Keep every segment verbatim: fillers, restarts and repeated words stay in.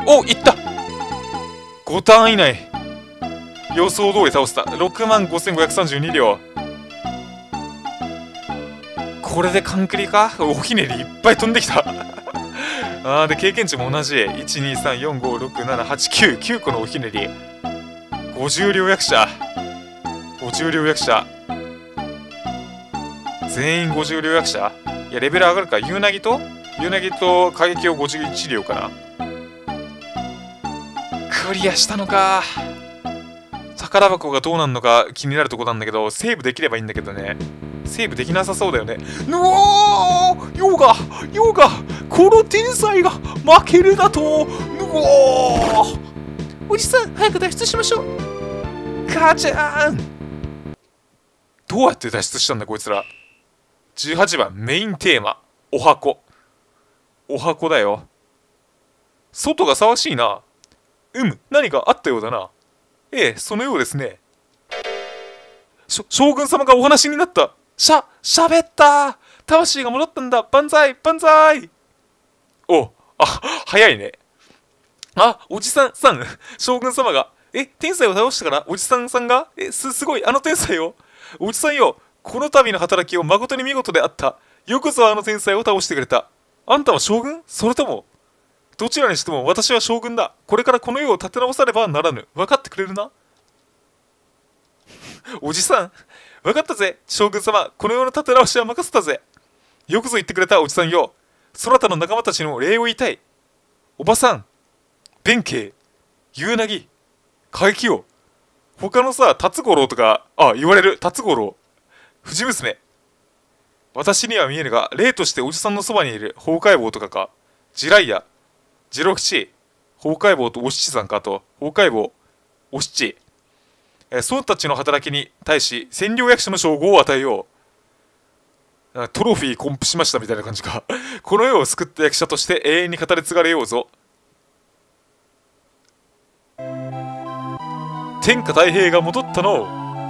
お、いった。ごターン以内。予想通り倒した。ろくまんごせんごひゃくさんじゅうにりょう。これでカンクリか。おひねりいっぱい飛んできた。あーで、経験値も同じ。いち、に、さん、よん、ご、ろく、なな、はち、きゅう。きゅうこのおひねり。ごじゅうりょう役者。ごじゅうりょう役者。全員ごじゅうりょう役者。いや、レベル上がるか。ユーナギとユーナギと過激をごじゅういちりょうかな。クリアしたのか。宝箱がどうなるのか気になるとこなんだけど、セーブできればいいんだけどね。セーブできなさそうだよね。うおーヨガヨガこの天才が負けるだと。うおーおじさん、早く脱出しましょう。母ちゃん。どうやって脱出したんだこいつら。じゅうはちばんメインテーマ。お箱。お箱だよ。外が騒がしいな。うむ、何かあったようだな。ええ、そのようですね。しょ将軍様がお話になった。しゃ、しゃべった魂が戻ったんだ。万歳万歳。お、あ、早いね。あ、おじさんさん、将軍様が、え、天才を倒したからおじさんさんが、え、す、すごい、あの天才を。おじさんよ、この度の働きを誠に見事であった。よくぞあの天才を倒してくれた。あんたは将軍？それとも、どちらにしても私は将軍だ。これからこの世を立て直さねばならぬ。分かってくれるな？おじさん、分かったぜ。将軍様、この世の立て直しは任せたぜ。よくぞ言ってくれたおじさんよ。そなたの仲間たちの礼を言いたい。おばさん、弁慶、夕凪、過激王。他のさ、辰五郎とか、あ、言われる、辰五郎。藤娘。私には見えるが、例としておじさんのそばにいる崩壊坊とかか。ジライヤ、ジロ吉、崩壊坊とお七さんかと、崩壊坊、お七。えー、そのたちの働きに対し、占領役者の称号を与えよう。トロフィーコンプしましたみたいな感じか。この世を救った役者として永遠に語り継がれようぞ。天下太平が戻ったの。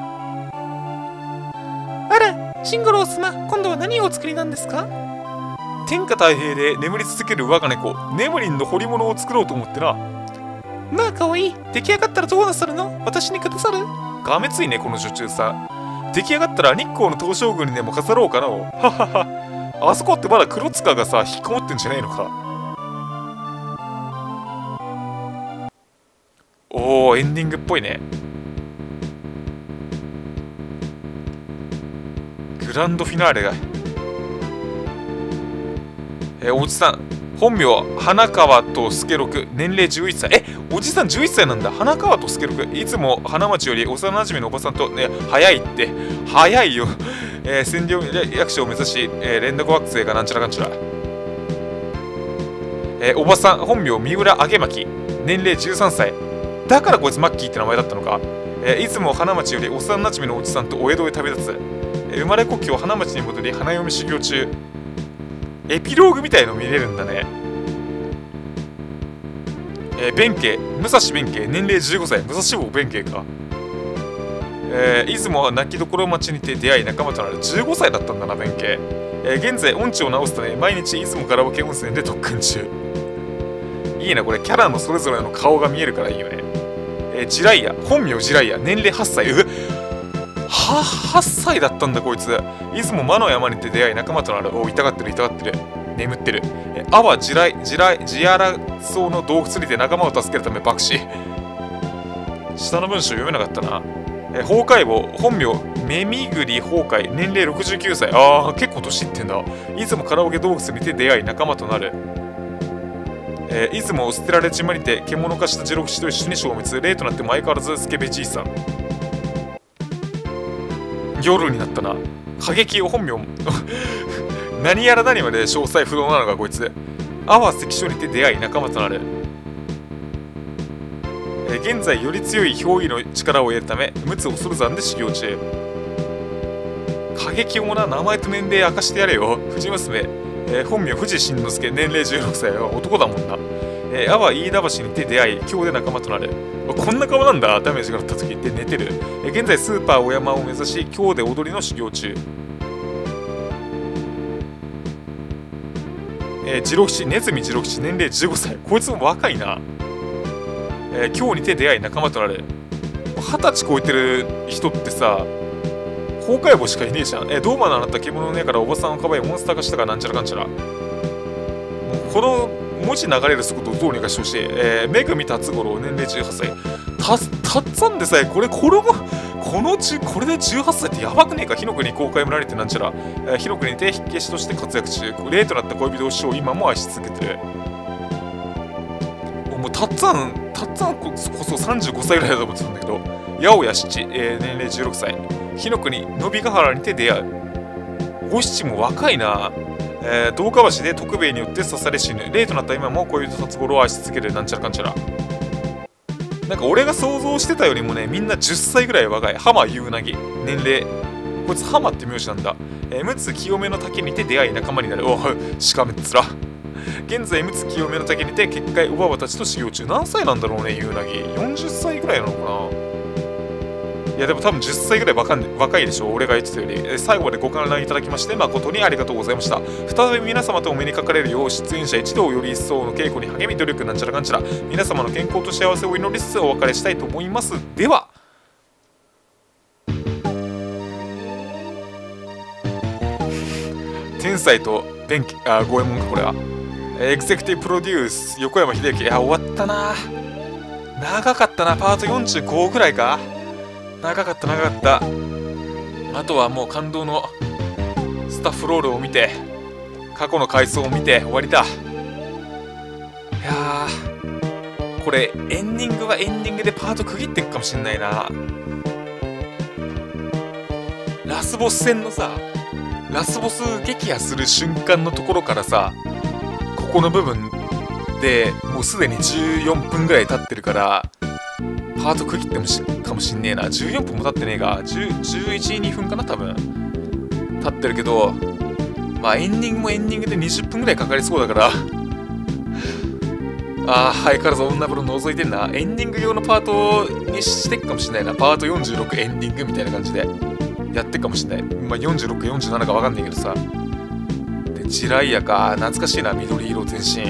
あら、シンゴロウ様、今度は何をお作りなんですか？ 天下太平で眠り続ける我が猫、ネムリンの彫り物を作ろうと思ってな。 まあかわいい。出来上がったらどうなさるの？私にくださる？ がめついね、この女中さん。出来上がったら日光の東照宮にでも飾ろうかな。ははは。あそこってまだ黒塚がさ、引っこもってんじゃねえのか。おー、エンディングっぽいね。グランドフィナーレが。えー、おじさん。本名、花川と助六、年齢じゅういっさい。え、おじさんじゅういっさいなんだ。花川と助六。いつも花町より幼馴染のおばさんと、ね、早いって。早いよ。えー、占領役所を目指し、えー、連絡惑星がなんちゃらかんちゃら。えー、おばさん、本名、三浦明巻。年齢じゅうさんさい。だからこいつマッキーって名前だったのか。えー、いつも花町より幼馴染のおじさんとお江戸へ旅立つ。えー、生まれ故郷花町に戻り、花嫁修行中。エピローグみたいの見れるんだね。えー、弁慶、武蔵弁慶、年齢じゅうごさい、武蔵坊弁慶か。えー、出雲は泣きどころ町にて出会い仲間となる。じゅうごさいだったんだな、弁慶。えー、現在、音痴を直すため、毎日出雲カラオケ温泉で特訓中。いいな、これ、キャラのそれぞれの顔が見えるからいいよね。えー、ジライヤ、本名ジライヤ、年齢はっさい。うは、はっさいだったんだこいつ。出雲魔の山にて出会い仲間となる。お、痛がってる痛がってる。眠ってる。え、あは地雷、地雷、地荒草の洞窟にて仲間を助けるため爆死。下の文章読めなかったな。え、崩壊坊、本名、目みぐり崩壊、年齢ろくじゅうきゅうさい。ああ、結構年いってんだ。出雲カラオケ洞窟にて出会い仲間となる。えー、出雲を捨てられちまにて獣化したジロキシと一緒に消滅。例となっても相変わらずスケベじいさん。夜になったな。過激を本名何やら何まで詳細不動なのかこいつ。阿波関所にて出会い仲間となる。えー、現在より強い憑依の力を得るため陸奥恐山で修行中。過激をな、名前と年齢明かしてやれよ。藤娘、えー、本名藤新之助、年齢じゅうろくさい。男だもんな。えー、阿波飯田橋にて出会い今日で仲間となる。こんな顔なんだ。ダメージがあった時って寝てる。えー、現在スーパー小山を目指し今日で踊りの修行中。えー、ジロ吉、ネズミジロ吉、年齢じゅうごさい。こいつも若いな。 えー、今日にて出会い仲間となる。二十歳超えてる人ってさ、崩壊母しかいねえじゃん。えー、ドーマのあなた獣の根からおばさんをかばいモンスター化したかなんちゃらかんちゃら。もうこの文字流れる速度をどうにかしてほしい。えー、めぐみ達五郎、年齢じゅうはっさい。た、たっつぁんでさえ、これ、これも、このち、これでじゅうはっさいってやばくねえか。火の国公開村にてなんちゃら。えー、火の国にて火消しとして活躍中。霊となった恋人を師匠を今も愛し続けてる。もうたっつぁん、たっつぁんこそさんじゅうごさいぐらいだと思ってたんだけど、八百屋七、えー、年齢じゅうろくさい。火の国、野比ヶ原にて出会う。五七も若いな。えー、動画橋で徳兵衛によって刺され死ぬ。霊となった今も恋人達五郎を愛し続ける。なんちゃらかんちゃら。なんか俺が想像してたよりもね、みんなじゅっさいぐらい若い。浜夕凪。年齢。こいつ浜って名字なんだ。えー、陸奥清めの滝にて出会い仲間になる。おい、しかめっつら。現在、陸奥清めの滝にて結界おばばたちと修行中。何歳なんだろうね、夕凪。よんじゅっさいぐらいなのかな。いやでも多分じゅっさいぐらい若い若いでしょ、俺が言ってたより。え最後までご観覧いただきまして誠にありがとうございました。再び皆様とお目にかかれるよう出演者一同より一層の稽古に励み努力なんちゃらかんちゃら。皆様の健康と幸せを祈りつつお別れしたいと思います。では天才と弁慶、あ、五右衛門かこれは。エグゼクティブプロデュース横山秀幸。いや終わったな。長かったな。パートよんじゅうごぐらいか。長かった長かった。あとはもう感動のスタッフロールを見て過去の回想を見て終わりだ。いやーこれエンディングはエンディングでパート区切っていくかもしんないな。ラスボス戦のさ、ラスボス撃破する瞬間のところからさ、ここの部分でもうすでにじゅうよんぷんぐらい経ってるからパート区切ってもしかもしんねえな。じゅうよんぷんも経ってねえが、じゅう、じゅういち、にふんかな多分。経ってるけど、まあエンディングもエンディングでにじゅっぷんぐらいかかりそうだから、ああ、相変わらず女風呂覗いてんな。エンディング用のパートにしてっかもしんないな。パートよんじゅうろくエンディングみたいな感じでやってっかもしんない。まあよんじゅうろくかよんじゅうななかわかんないけどさ。で、ジライアか。懐かしいな、緑色全身。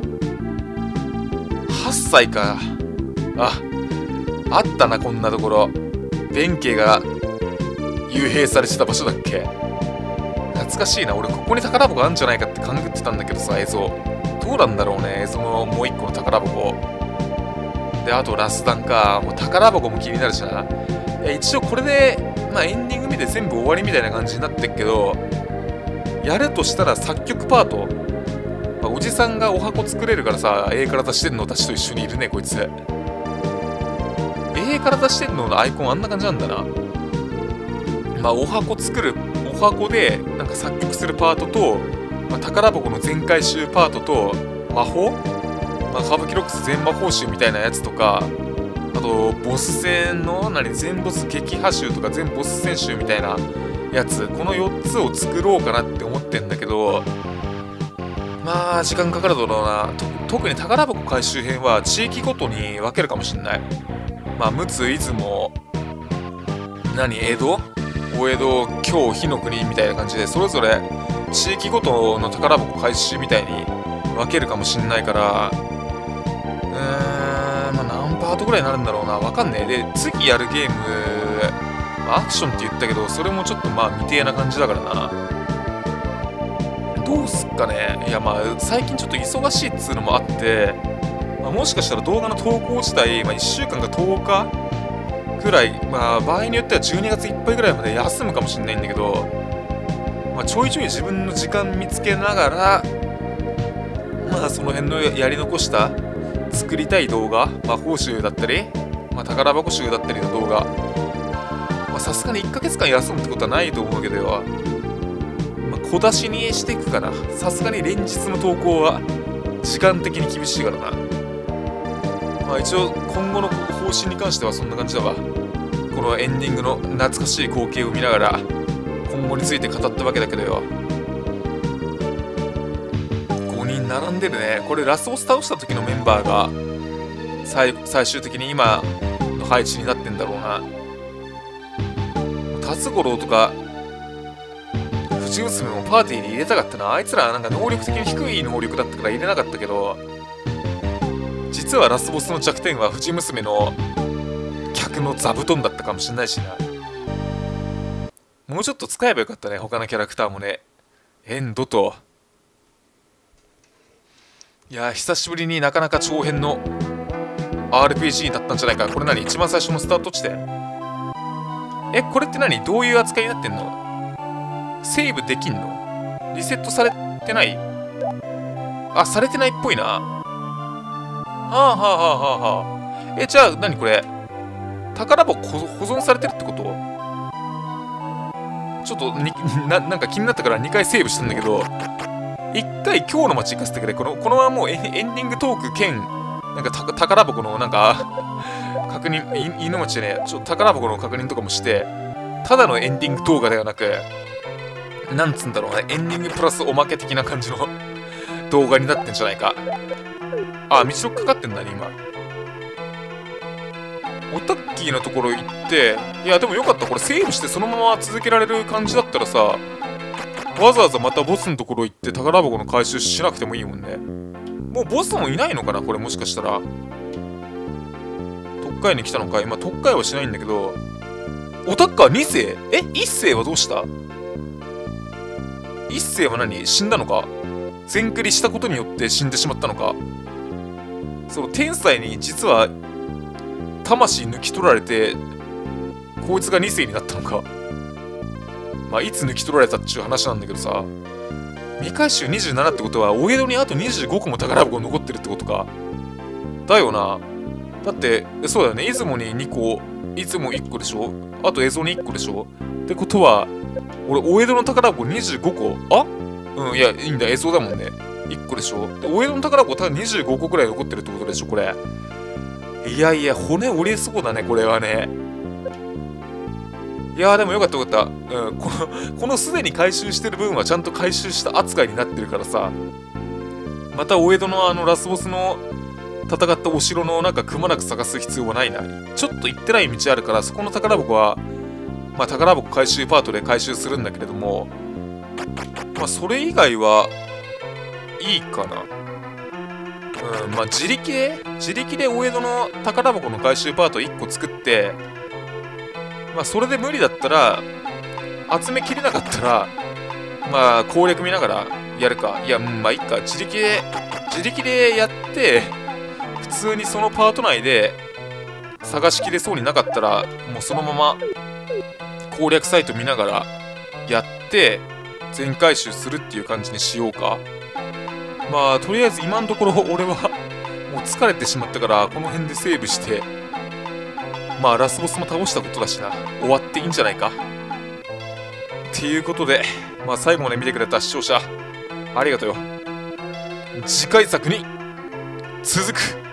はっさいか。あ、あったな、こんなところ。弁慶が幽閉されてた場所だっけ。懐かしいな。俺、ここに宝箱あるんじゃないかって勘ぐってたんだけどさ、映像。どうなんだろうね、映像のもう一個の宝箱。で、あとラスダンか。もう宝箱も気になるしな。え一応これで、まあエンディング見て全部終わりみたいな感じになってっけど、やるとしたら作曲パート。まあ、おじさんがお箱作れるからさ、A から出してんのたちと一緒にいるね、こいつ。A から出してんののアイコンあんな感じなんだな。まあ、お箱作る、お箱でなんか作曲するパートと、まあ、宝箱の全回収パートと、魔法、まあ、歌舞伎ロックス全魔法集みたいなやつとか、あと、ボス戦の、何、全ボス撃破集とか全ボス戦集みたいなやつ、このよっつを作ろうかなって思ってんだけど、まあ、時間かかるだろうな。特に宝箱回収編は地域ごとに分けるかもしんない。まあ、陸奥、出雲、何、江戸お江戸、京、火の国みたいな感じで、それぞれ地域ごとの宝箱回収みたいに分けるかもしんないから、うーん、まあ、何パートぐらいになるんだろうな。わかんねえ。で、次やるゲーム、アクションって言ったけど、それもちょっとまあ、未定な感じだからな。どうすっかね。いや、まあ、最近ちょっと忙しいっつうのもあって、まあ、もしかしたら動画の投稿自体、まあ、いっしゅうかんかとおかぐらい、まあ、場合によってはじゅうにがついっぱいぐらいまで休むかもしれないんだけど、まあ、ちょいちょい自分の時間見つけながら、まあ、その辺のやり残した作りたい動画、魔法集だったり、まあ、宝箱集だったりの動画、さすがにいっかげつかん休むってことはないと思うけどよ、まあ、小出しにしていくかな。さすがに連日の投稿は時間的に厳しいからな。まあ、一応今後の方針に関してはそんな感じだわ。このエンディングの懐かしい光景を見ながら今後について語ったわけだけどよ。ごにん並んでるね。これラスボス倒した時のメンバーが 最, 最終的に今の配置になってんだろうな。辰五郎とか藤娘もパーティーに入れたかったな。あいつらなんか能力的に低い能力だったから入れなかったけど、 実はラスボスの弱点は藤娘の客の座布団だったかもしれないしな。もうちょっと使えばよかったね、他のキャラクターもね。エンドと。いやー、久しぶりになかなか長編の アールピージー になったんじゃないか。これ何？一番最初のスタート地点？え、これって何？どういう扱いになってんの？セーブできんの？リセットされてない？あ、されてないっぽいな。はあはあはあはあはあ。え、じゃあ何これ？宝箱保存されてるってこと？ちょっとにな、なんか気になったからにかいセーブしたんだけど、いっかい今日の街行かせてくれ。この、このままもうエンディングトーク兼、なんかた宝箱のなんか、確認、い犬町でね、ちょっと宝箱の確認とかもして、ただのエンディング動画ではなく、なんつうんだろうね、エンディングプラスおまけ的な感じの動画になってんじゃないか。あ、道ロックかかってんだね、今。オタッキーのところ行って、いや、でもよかった。これセーブしてそのまま続けられる感じだったらさ、わざわざまたボスのところ行って宝箱の回収しなくてもいいもんね。もうボスもいないのかなこれもしかしたら。特会に来たのか。今特会はしないんだけど、オタッカーに世？え？いっ世はどうした？いっ世は何？死んだのか？全クリしたことによって死んでしまったのか？その天才に実は魂抜き取られて、こいつがに世になったのか。まあ、いつ抜き取られたっちゅう話なんだけどさ、未回収にじゅうななってことは、お江戸にあとにじゅうごこも宝箱残ってるってことか。だよな。だって、そうだよね。出雲ににこ、出雲いっこでしょ？あと蝦夷にいっこでしょ？ってことは、俺、お江戸の宝箱にじゅうごこ？あ？うん、いや、いいんだ。蝦夷だもんね。いっこでしょ？で、お江戸の宝箱多分にじゅうごこくらい残ってるってことでしょ、これ。いやいや、骨折れそうだね、これはね。いやーでもよかったよかった。うん、この、このすでに回収してる分はちゃんと回収した扱いになってるからさ、またお江戸のあのラスボスの戦ったお城のなんかくまなく探す必要はないな。ちょっと行ってない道あるから、そこの宝箱は、まあ宝箱回収パートで回収するんだけれども、まあそれ以外はいいかな。うん、まあ自力で、自力でお江戸の宝箱の回収パートいっこ作って、まあそれで無理だったら、集めきれなかったら、まあ攻略見ながらやるか。いや、まあいいか。自力で、自力でやって、普通にそのパート内で探しきれそうになかったら、もうそのまま攻略サイト見ながらやって、全回収するっていう感じにしようか。まあとりあえず今のところ俺はもう疲れてしまったから、この辺でセーブして、まあラスボスも倒したことだしな、終わっていいんじゃないかっていうことで、まあ最後まで見てくれた視聴者ありがとうよ。次回作に続く。